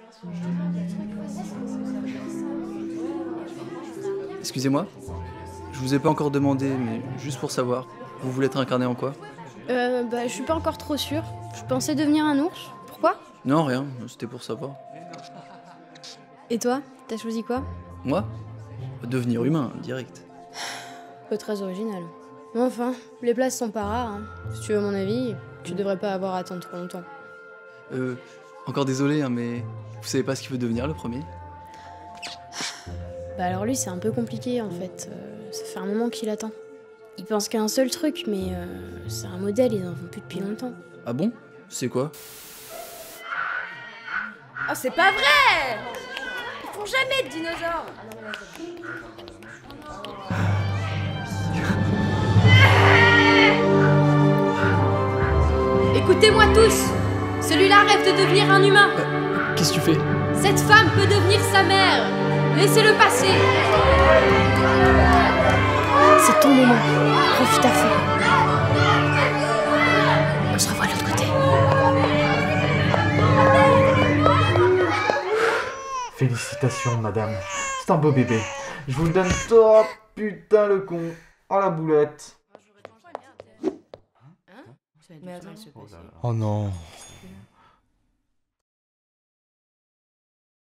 Excusez-moi, je vous ai pas encore demandé, mais juste pour savoir, vous voulez être incarné en quoi? Je suis pas encore trop sûre. Je pensais devenir un ours. Pourquoi? Non, rien, c'était pour savoir. Et toi, t'as choisi quoi? Moi? Devenir humain, direct. Pas très original. Mais enfin, les places sont pas rares, hein. Si tu veux mon avis, tu devrais pas avoir à attendre trop longtemps. Encore désolé, hein, mais vous savez pas ce qu'il veut devenir le premier? Bah alors lui, c'est un peu compliqué en fait. Ça fait un moment qu'il attend. Il pense qu'à un seul truc, mais c'est un modèle, ils en font plus depuis longtemps. Ah bon? C'est quoi? Oh, c'est pas vrai! Ils font jamais de dinosaures! Écoutez-moi tous! Celui-là rêve de devenir un humain! Qu'est-ce que tu fais? Cette femme peut devenir sa mère! Laissez-le passer! C'est ton moment. Profite à fond. On se revoit de l'autre côté. Félicitations, madame. C'est un beau bébé. Je vous le donne. Oh putain, le con. Oh la boulette. Oh non.